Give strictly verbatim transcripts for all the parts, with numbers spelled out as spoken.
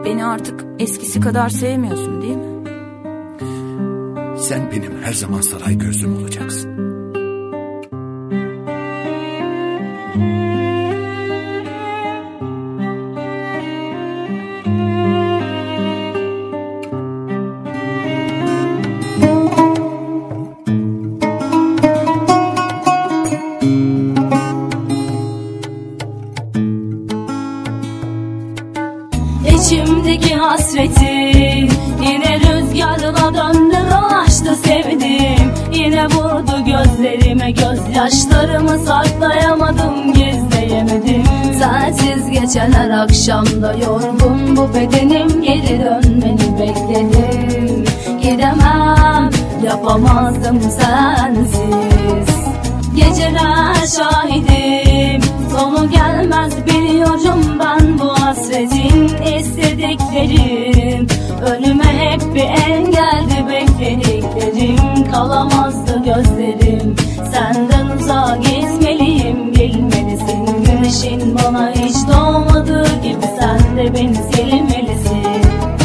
Beni artık eskisi kadar sevmiyorsun değil mi? Sen benim her zaman saray gözüm olacaksın. İçimdeki hasretim yine rüzgarla döndü dolaştı sevdim. Yine vurdu gözlerime, gözyaşlarımı saklayamadım, gizleyemedim. Sensiz geçen her akşamda yorgun bu bedenim, geri dönmeni bekledim. Gidemem, yapamazdım sensiz. Geceler şahidim, sonu gelmez biliyorum ben bu hasretin. İstediklerim önüme hep bir engeldi, beklediklerim kalamazdı gözlerim. Senden uzağa gitmeliyim, bilmelisin. Güneşin bana hiç doğmadığı gibi sen de beni sevmelisin.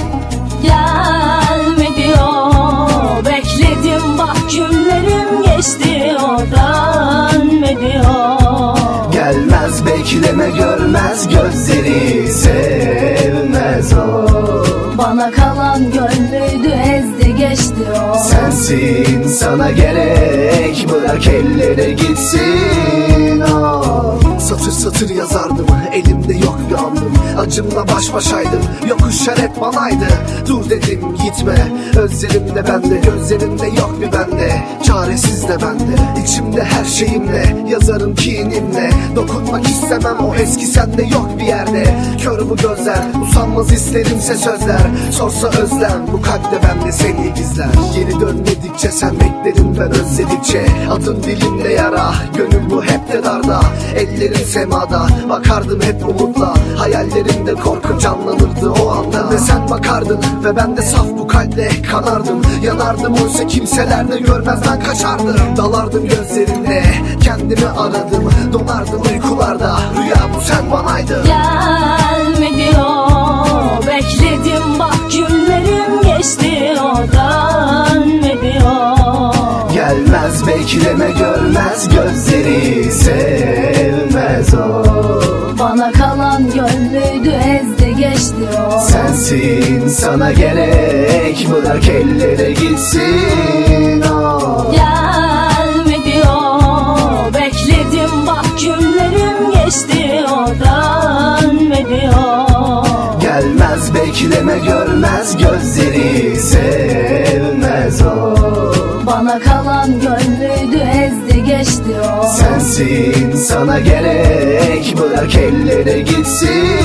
Gelme diyor, bekledim bak günlerim geçti, o dönme diyor. Gelmez bekleme, görmez gözleri, sevmez o. Bana kalan gönlüydü, ezdi geçti o. Sensin sana gerek, bırak ellere gitsin o. Satır satır yazardım, elimde yok bir andım. Acımla baş başaydım, yokuşlar hep banaydı. Dur dedim gitme, özlerimde bende, gözlerimde yok bir bende. Çaresiz de bende, içimde her şeyimle, yazarım kinimle. Dokunmak istemem, o eski sende yok bir yerde. Kör bu gözler, usanmaz isterimse sözler. Sorsa özlem, bu kalpte bende seni gizler. Geri dönmedikçe sen beklerim ben özledikçe. Adın dilimde yara, gönül bu hep de darda. Ellerim semada, bakardım hep umutla. Hayallerimde korku canlanırdı o anda. Ve sen bakardın ve ben de saf bu kalple kanardım. Yanardım oysa kimseler de görmez, ben kaçardım. Dalardım gözlerinde, kendimi aradım. Donardım uykularda, rüya bu sen banaydın. Gelme diyor, bekledim bak günlerim geçti, o dönme diyor. Gelmez bekleme, görmez gözleri, sevmez o. Bana kalan gönlüydü, ezdi geçti o. Sensin sana gerek, bırak ellere gitsin o. Gelme diyor, bekledim bak günlerim geçti, o dönme diyor. Gelmez bekleme, görmez gözleri, sevmez o. Bana kalan gönlüydü, ezdi geçti o. Sensin sana gerek, bırak ellere gitsin